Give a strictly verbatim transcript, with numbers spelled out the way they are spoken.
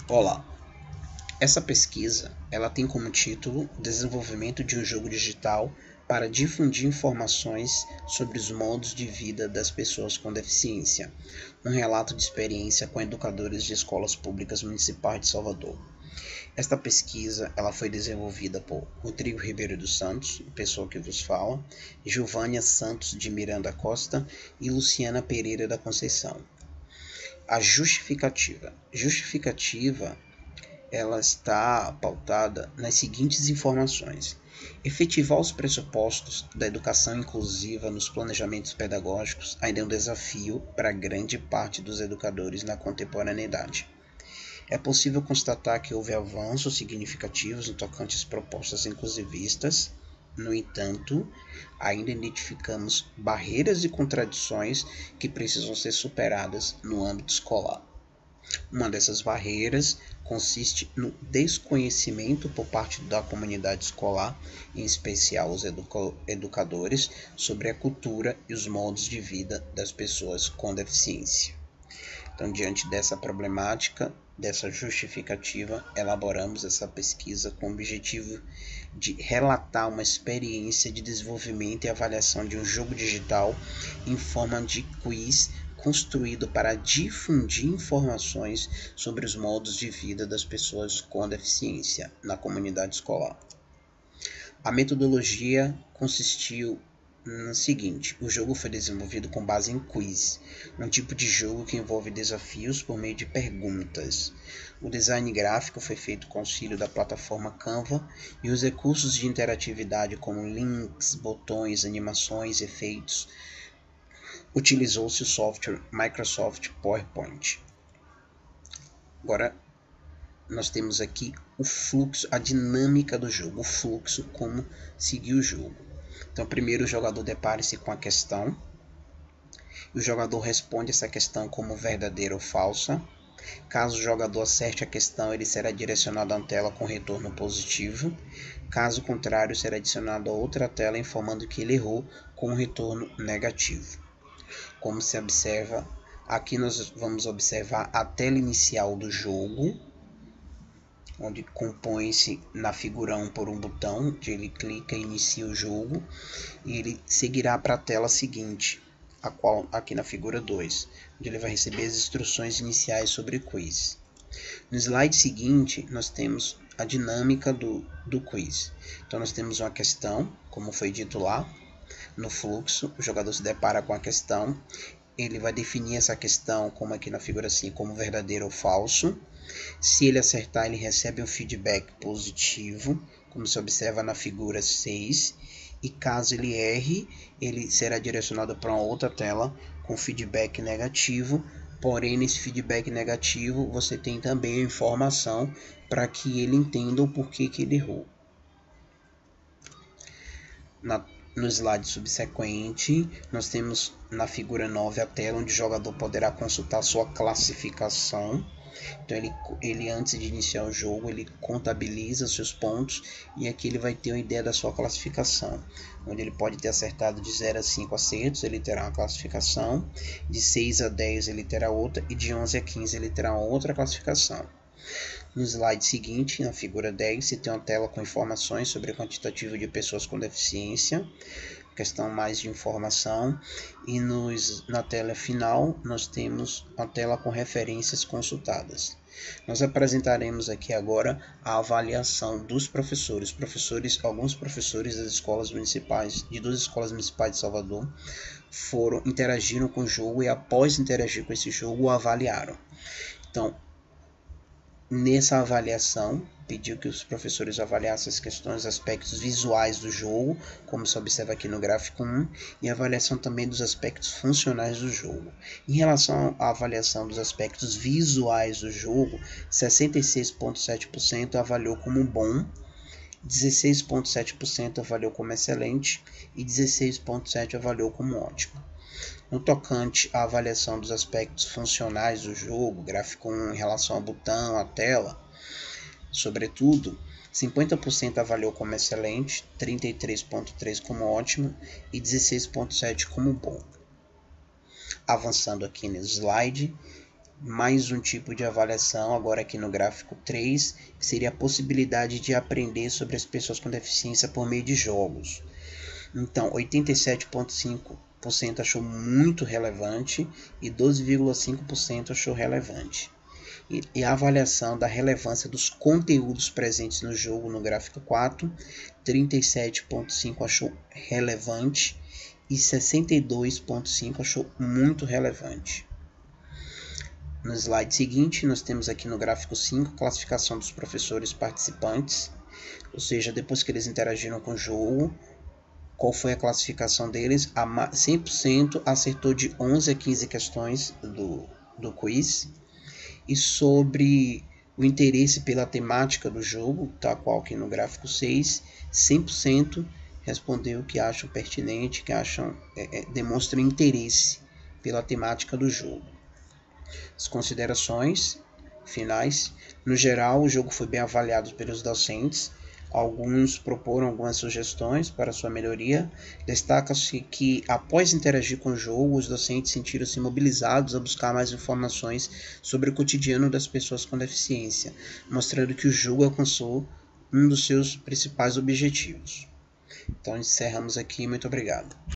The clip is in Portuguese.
Olá, essa pesquisa ela tem como título Desenvolvimento de um jogo digital para difundir informações sobre os modos de vida das pessoas com deficiência, um relato de experiência com educadores de escolas públicas municipais de Salvador. Esta pesquisa ela foi desenvolvida por Rodrigo Ribeiro dos Santos, pessoa que vos fala, Giovânia Santos de Miranda Costa e Luciana Pereira da Conceição. A justificativa. Justificativa ela está pautada nas seguintes informações: efetivar os pressupostos da educação inclusiva nos planejamentos pedagógicos ainda é um desafio para grande parte dos educadores na contemporaneidade. É possível constatar que houve avanços significativos no tocante às propostas inclusivistas. No entanto, ainda identificamos barreiras e contradições que precisam ser superadas no âmbito escolar. Uma dessas barreiras consiste no desconhecimento por parte da comunidade escolar, em especial os educa- educadores, sobre a cultura e os modos de vida das pessoas com deficiência. Então, diante dessa problemática, dessa justificativa, elaboramos essa pesquisa com o objetivo de relatar uma experiência de desenvolvimento e avaliação de um jogo digital em forma de quiz construído para difundir informações sobre os modos de vida das pessoas com deficiência na comunidade escolar. A metodologia consistiu no seguinte: o jogo foi desenvolvido com base em quiz, um tipo de jogo que envolve desafios por meio de perguntas. O design gráfico foi feito com auxílio da plataforma Canva e os recursos de interatividade como links, botões, animações, efeitos. Utilizou-se o software Microsoft PowerPoint. Agora, nós temos aqui o fluxo, a dinâmica do jogo, o fluxo, como seguir o jogo. Então, primeiro o jogador depara-se com a questão, e o jogador responde essa questão como verdadeira ou falsa. Caso o jogador acerte a questão, ele será direcionado a uma tela com retorno positivo. Caso contrário, será adicionado a outra tela informando que ele errou com um retorno negativo. Como se observa, aqui nós vamos observar a tela inicial do jogo, onde compõe-se na figura um por um botão, onde ele clica e inicia o jogo, e ele seguirá para a tela seguinte, a qual aqui na figura dois, onde ele vai receber as instruções iniciais sobre o quiz. No slide seguinte, nós temos a dinâmica do, do quiz. Então, nós temos uma questão, como foi dito lá. No fluxo, o jogador se depara com a questão, ele vai definir essa questão, como aqui na figura cinco, como verdadeiro ou falso. Se ele acertar, ele recebe um feedback positivo, como se observa na figura seis. E caso ele erre, ele será direcionado para uma outra tela com feedback negativo. Porém, nesse feedback negativo, você tem também a informação para que ele entenda o porquê que ele errou. Na No slide subsequente, nós temos na figura nove a tela onde o jogador poderá consultar sua classificação. Então, ele, ele antes de iniciar o jogo, ele contabiliza seus pontos e aqui ele vai ter uma ideia da sua classificação, onde ele pode ter acertado de zero a cinco acertos, ele terá uma classificação, de seis a dez ele terá outra e de onze a quinze ele terá outra classificação. No slide seguinte, na figura dez, se tem uma tela com informações sobre o quantitativo de pessoas com deficiência, questão mais de informação, e nos, na tela final nós temos a tela com referências consultadas. Nós apresentaremos aqui agora a avaliação dos professores. professores alguns professores das escolas municipais, de duas escolas municipais de Salvador, foram interagiram com o jogo e após interagir com esse jogo, o avaliaram. Então, nessa avaliação, pediu que os professores avaliassem as questões, aspectos visuais do jogo, como se observa aqui no gráfico um, e a avaliação também dos aspectos funcionais do jogo. Em relação à avaliação dos aspectos visuais do jogo, sessenta e seis vírgula sete por cento avaliou como bom, dezesseis vírgula sete por cento avaliou como excelente e dezesseis vírgula sete por cento avaliou como ótimo. No tocante à avaliação dos aspectos funcionais do jogo, gráfico um em relação ao botão, à tela, sobretudo, cinquenta por cento avaliou como excelente, trinta e três vírgula três por cento como ótimo e dezesseis vírgula sete por cento como bom. Avançando aqui no slide, mais um tipo de avaliação, agora aqui no gráfico três, que seria a possibilidade de aprender sobre as pessoas com deficiência por meio de jogos. Então, oitenta e sete vírgula cinco por cento achou muito relevante e doze vírgula cinco por cento achou relevante. E, e a avaliação da relevância dos conteúdos presentes no jogo no gráfico quatro, trinta e sete vírgula cinco por cento achou relevante e sessenta e dois vírgula cinco por cento achou muito relevante. No slide seguinte, nós temos aqui no gráfico cinco a classificação dos professores participantes, ou seja, depois que eles interagiram com o jogo, qual foi a classificação deles? A cem por cento acertou de onze a quinze questões do, do quiz. E sobre o interesse pela temática do jogo, tal qual aqui no gráfico seis, cem por cento respondeu que acham pertinente, que acham, é, é, demonstram interesse pela temática do jogo. As considerações finais. No geral, o jogo foi bem avaliado pelos docentes. Alguns proporam algumas sugestões para sua melhoria. Destaca-se que, após interagir com o jogo, os docentes sentiram-se mobilizados a buscar mais informações sobre o cotidiano das pessoas com deficiência, mostrando que o jogo alcançou um dos seus principais objetivos. Então, encerramos aqui. Muito obrigado.